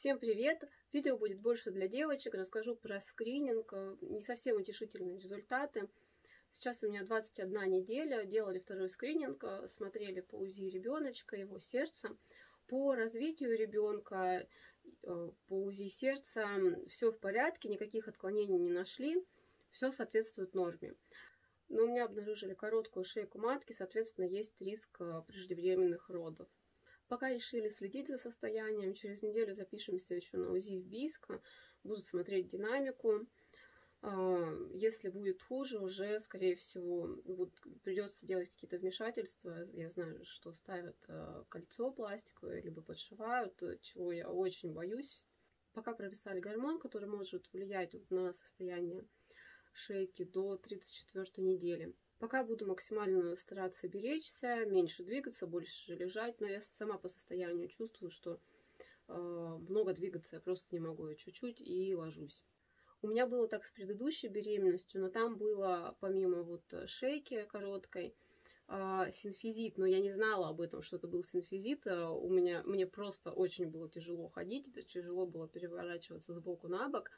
Всем привет! Видео будет больше для девочек. Расскажу про скрининг. Не совсем утешительные результаты. Сейчас у меня 21 неделя. Делали второй скрининг. Смотрели по УЗИ ребеночка, его сердца. По развитию ребенка, по УЗИ сердца все в порядке. Никаких отклонений не нашли. Все соответствует норме. Но у меня обнаружили короткую шейку матки. Соответственно, есть риск преждевременных родов. Пока решили следить за состоянием, через неделю запишемся еще на УЗИ в Бийск, будут смотреть динамику. Если будет хуже, уже, скорее всего, придется делать какие-то вмешательства. Я знаю, что ставят кольцо пластиковое, либо подшивают, чего я очень боюсь. Пока прописали гормон, который может влиять на состояние шейки до 34 недели. Пока буду максимально стараться беречься, меньше двигаться, больше лежать. Но я сама по состоянию чувствую, что много двигаться я просто не могу. Я чуть-чуть и ложусь. У меня было так с предыдущей беременностью, но там было помимо шейки короткой синфизит. Но я не знала об этом, что это был синфизит. Мне просто очень было тяжело ходить, тяжело было переворачиваться с боку на бок.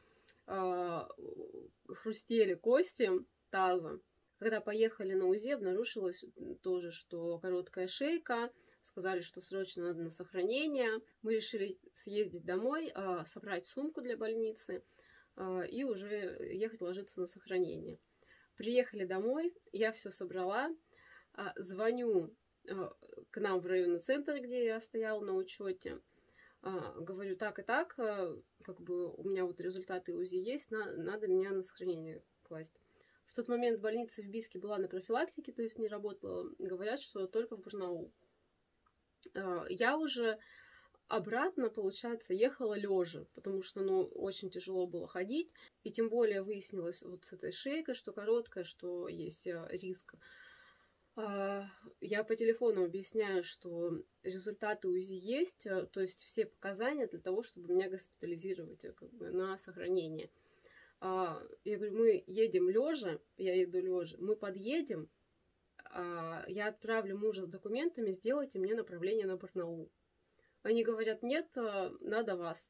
Хрустели кости таза. Когда поехали на УЗИ, обнаружилось тоже, что короткая шейка. Сказали, что срочно надо на сохранение. Мы решили съездить домой, собрать сумку для больницы и уже ехать ложиться на сохранение. Приехали домой, я все собрала, звоню к нам в районный центр, где я стояла на учете. Говорю, так и так, как бы у меня результаты УЗИ есть, надо меня на сохранение класть. В тот момент больница в Бийске была на профилактике, то есть не работала. Говорят, что только в Барнаул. Я уже обратно, получается, ехала лежа, потому что, очень тяжело было ходить. И тем более выяснилось с этой шейкой, что короткая, что есть риск. Я по телефону объясняю, что результаты УЗИ есть, то есть все показания для того, чтобы меня госпитализировать на сохранение. Я говорю, мы едем лежа, я еду лежа, мы подъедем, я отправлю мужа с документами, сделайте мне направление на Барнаул. Они говорят, нет, надо вас.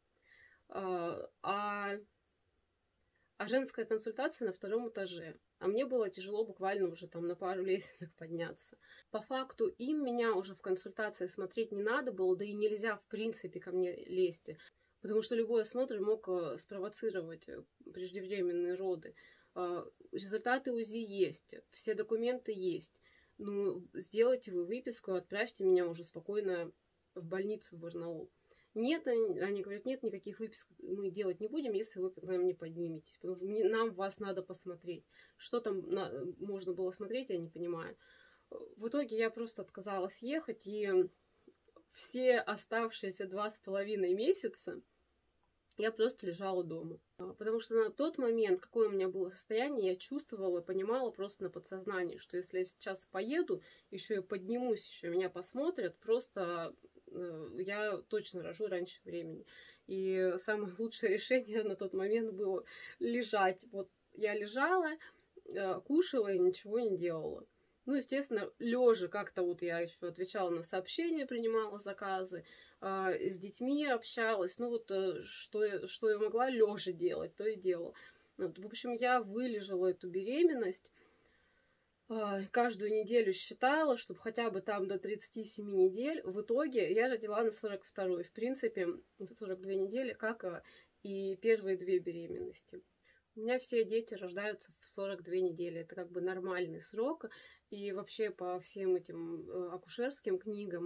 А женская консультация на 2-м этаже. А мне было тяжело буквально уже там на пару лесенок подняться. По факту меня уже в консультации смотреть не надо было, да и нельзя в принципе ко мне лезть. Потому что любой осмотр мог спровоцировать преждевременные роды. Результаты УЗИ есть, все документы есть. Сделайте вы выписку, отправьте меня уже спокойно в больницу в Барнаул. Нет, они говорят, нет, никаких выписок мы делать не будем, если вы к нам не подниметесь. Потому что нам вас надо посмотреть. Что там можно было смотреть, я не понимаю. В итоге я просто отказалась ехать, и все оставшиеся 2,5 месяца я просто лежала дома. Потому что на тот момент, какое у меня было состояние, я чувствовала и понимала просто на подсознании, что если я сейчас поеду, еще и поднимусь, еще меня посмотрят, просто я точно рожу раньше времени. И самое лучшее решение на тот момент было лежать. Я лежала, кушала и ничего не делала. Естественно, лежа как-то я еще отвечала на сообщения, принимала заказы, с детьми общалась. Что я могла лежа делать, то и делала. В общем, я вылежала эту беременность. Каждую неделю считала, чтобы хотя бы там до 37 недель. В итоге я родила на 42-й. В принципе, 42 недели, как и первые 2 беременности. У меня все дети рождаются в 42 недели. Это как бы нормальный срок. И вообще по всем этим акушерским книгам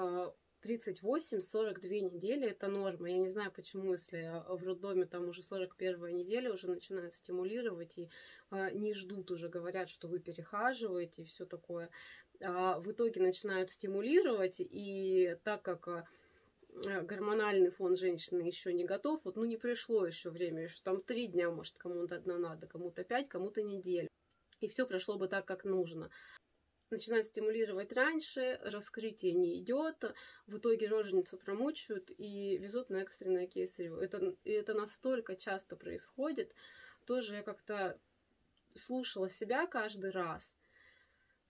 38-42 недели это норма. Я не знаю, почему, если в роддоме там уже 41 неделя уже начинают стимулировать и не ждут уже, говорят, что вы перехаживаете и все такое. В итоге начинают стимулировать, и так как гормональный фон женщины еще не готов, не пришло еще время, еще там 3 дня, может, кому-то одна надо, кому-то 5, кому-то неделю. И все прошло бы так, как нужно. Начинают стимулировать раньше, раскрытие не идет, в итоге роженицу промучают и везут на экстренное кесарево. Это настолько часто происходит. Тоже я как-то слушала себя каждый раз.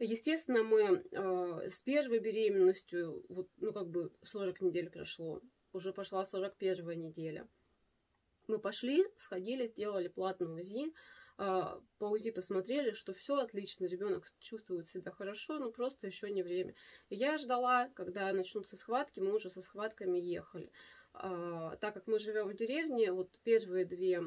Естественно, мы с первой беременностью, 40 недель прошло, уже пошла 41-я неделя. Мы пошли, сходили, сделали платное УЗИ. По УЗИ посмотрели, что все отлично, ребенок чувствует себя хорошо, но просто еще не время. И я ждала, когда начнутся схватки, мы уже со схватками ехали. Так как мы живем в деревне, вот первые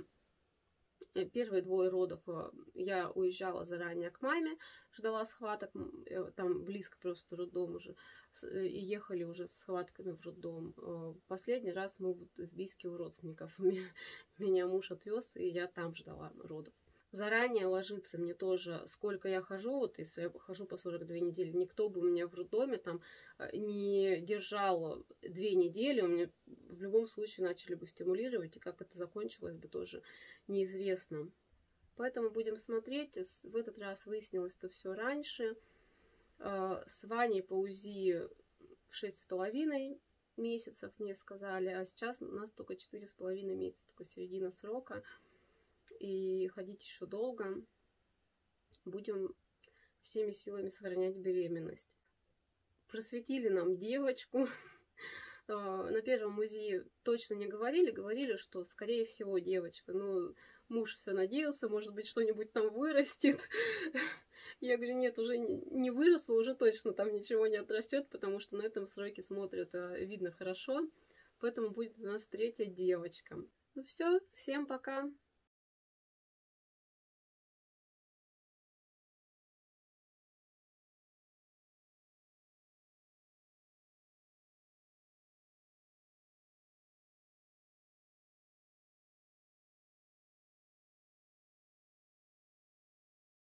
двое родов я уезжала заранее к маме, ждала схваток, там близко просто роддом уже, и ехали уже с схватками в роддом. Последний раз мы в Бийске у родственников. Меня муж отвез, и я там ждала родов. Заранее ложиться мне тоже, сколько я хожу, вот если я хожу по 42 недели, никто бы у меня в роддоме там не держал 2 недели, у меня в любом случае начали бы стимулировать, и как это закончилось бы тоже неизвестно. Поэтому будем смотреть. В этот раз выяснилось это все раньше. С Ваней по УЗИ в 6,5 месяцев мне сказали, а сейчас у нас только 4,5 месяца, только середина срока. И ходить еще долго. Будем всеми силами сохранять беременность. Просветили нам девочку. На первом УЗИ точно не говорили. Говорили, что, скорее всего, девочка. Но муж все надеялся, может быть, что-нибудь там вырастет. Я говорю, нет, уже не выросло, уже точно там ничего не отрастет, потому что на этом сроке смотрят, видно хорошо. Поэтому будет у нас 3-я девочка. Ну все, всем пока.